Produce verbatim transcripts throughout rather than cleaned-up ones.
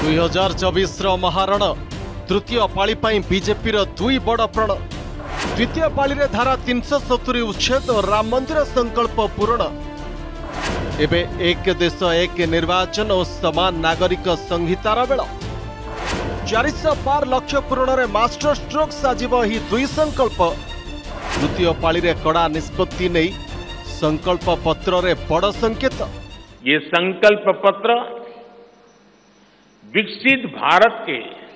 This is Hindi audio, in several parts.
दुई हजार चौबीस महारण तृतीय पाली बीजेपी दुई बड़ प्रण द्वितीय पाली रे धारा तीन सौ सतुरी उच्छेद और राम मंदिर संकल्प पूरण एबे एक देश एक निर्वाचन और समान नागरिक संहितार बेल चार सौ पार लक्ष्य पूरण रे मास्टर स्ट्रोक साजिब ही दुई संकल्प तृतीय पाली रे कड़ा निष्पत्ति नहीं संकल्प पत्र रे बड़ संकेत। ये संकल्प पत्र विकसित भारत के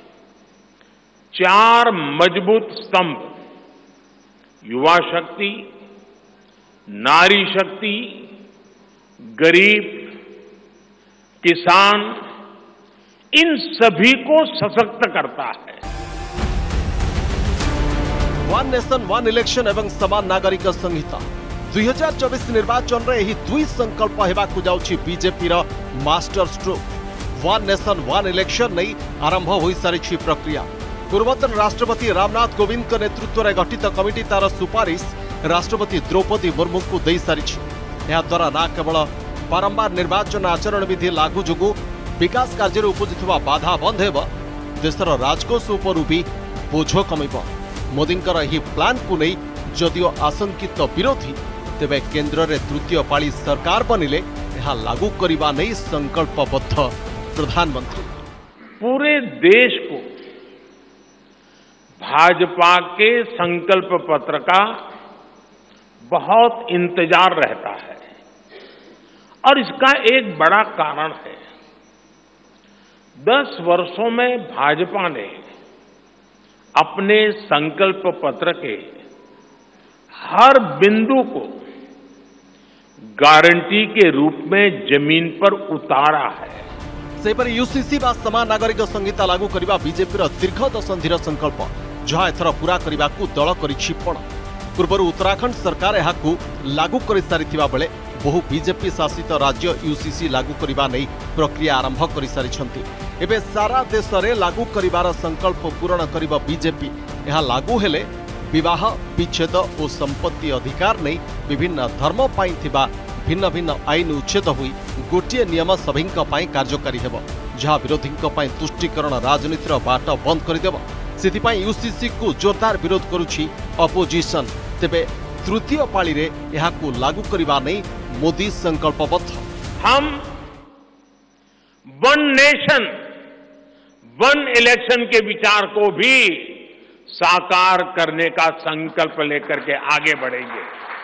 चार मजबूत स्तंभ युवा शक्ति, नारी शक्ति, गरीब, किसान, इन सभी को सशक्त करता है। वन नेशन वन इलेक्शन एवं समान नागरिक संहिता दुई हजार चौबीस निर्वाचन रे ही दुई संकल्प हेबाकु जाउछि बीजेपी रो master stroke. One nation one election नहीं आरंभ हो सारी प्रक्रिया। पूर्वतन राष्ट्रपति रामनाथ कोविंद के नेतृत्व में गठित कमिटी तार सुपारिश राष्ट्रपति द्रौपदी मुर्मू को दे सारी। यह द्वारा न केवल बारंबार निर्वाचन आचरण विधि लागू जोगु विकास कार्य उपजुवा बाधा बंद हेब, देशर राजकोष उपर भी बोझ कमिब। मोदी प्लान को नहीं जदिओ आशंकित विरोधी, तेबे केंद्र में तृतीय पाली सरकार बनिले यह लागू करने नहीं संकल्पबद्ध प्रधानमंत्री। पूरे देश को भाजपा के संकल्प पत्र का बहुत इंतजार रहता है और इसका एक बड़ा कारण है, दस वर्षों में भाजपा ने अपने संकल्प पत्र के हर बिंदु को गारंटी के रूप में जमीन पर उतारा है। सेपरि यूसीसी बा समान नागरिक संहिता लागू करने बीजेपी दीर्घ दशंधिर संकल्प जहाँ एथर पूरा करने को दल करिछि पण। पूर्व उत्तराखंड सरकार यहाकू लागू कर सारी बेले बहु बीजेपी शासित राज्य यूसीसी लागू करने नहीं प्रक्रिया आरंभ कर सारी। एबे सारा देश में लागू करिवार संकल्प पूरण कर बीजेपी। यह लागू हेले विवाह विच्छेद और संपत्ति अधिकार नहीं विभिन्न धर्म पाई थिबा भिन्न भिन्न आईन उच्छेद हुई गोटे नियम सभी कार्यकारी हेब, जहाँ विरोधी तुष्टिकरण राजनीतिर बाट बंद करदेव। से यूसीसी को जोरदार विरोध करुछि अपोजिशन। तेबे तृतीय पाली रे यहाकू लागू करने नहीं मोदी संकल्पबद्ध। हम वन नेशन वन इलेक्शन के विचार को भी साकार करने का संकल्प लेकर के आगे बढ़ेंगे।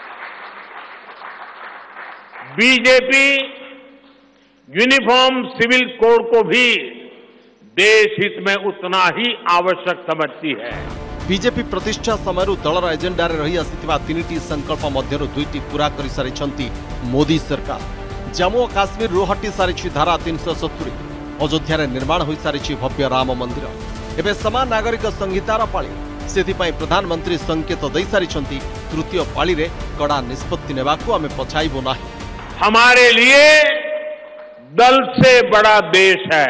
बीजेपी यूनिफॉर्म सिविल कोड को भी देश हित में उतना ही आवश्यक समझती है। बीजेपी प्रतिष्ठा समय दलर एजेंडा रही आसिथिबा तीनिटी संकल्प मध्यरु दुईटी पूरा कर सारी मोदी सरकार। जम्मू और काश्मीर रू हटी सारी धारा तीन सौ सतुरी। अयोध्या निर्माण हो सारी भव्य राम मंदिर। एवं समान नागरिक संहितार पाली से प्रधानमंत्री संकेत दे सारी तृतीय पाली रे कड़ा निष्पत्ति नेबाकू आमे पछाइबो नाही। हमारे लिए दल से बड़ा देश है।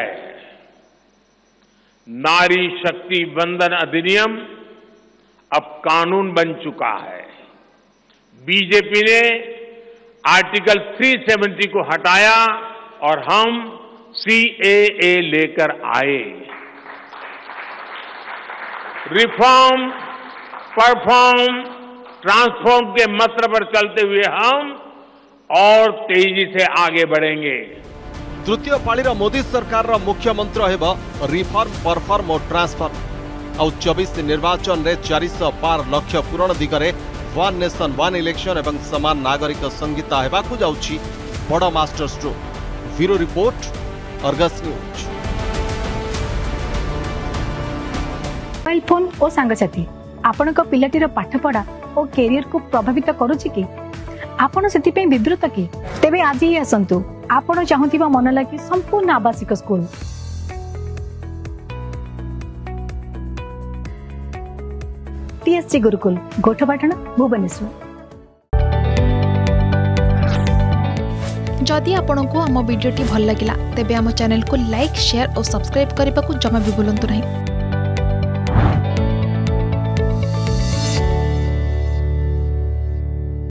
नारी शक्ति वंदन अधिनियम अब कानून बन चुका है। बीजेपी ने आर्टिकल तीन सौ सत्तर को हटाया और हम सीएए लेकर आए। रिफॉर्म, परफॉर्म, ट्रांसफॉर्म के मंत्र पर चलते हुए हम और तेजी से आगे बढ़ेंगे। तृतीय पाली मोदी सरकार रा मुख्य मंत्र हेब रिफॉर्म, परफॉर्म और ट्रांसफॉर्म। आउ चौबीस निर्वाचन रे चार सौ पार लक्ष्य पूरण दिगरे वन नेशन वन इलेक्शन एवं समान नागरिक संहिता हेबाकू जाउछि बड़ master stroke. Bureau report, Argus news. Mobile phone और सांगसाथी आपण पिलाटीर पाठपढ़ा और कैरियर को प्रभावित करुछि कि आपण सेतिपई विब्रत कि तेबे आज ही आसंतु आपण चाहुथिबा मन लागी संपूर्ण आवासिक स्कूल टीएससी गुरुकुल गोठपाटण भुवनेश्वर। जदि आपंक आम भिडी भल लगा तेब आम चैनल को लाइक, शेयर और सब्सक्राइब करने को जमा भी भूलु नहीं।